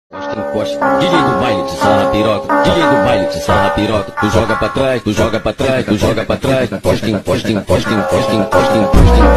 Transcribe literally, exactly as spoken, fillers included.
Encosta, encosta, D J do baile de sarra piroca, D J do baile de sarra piroca, tu joga pra trás, tu joga pra trás, tu joga pra trás, encosta, encosta, encosta, encosta, encosta, encosta.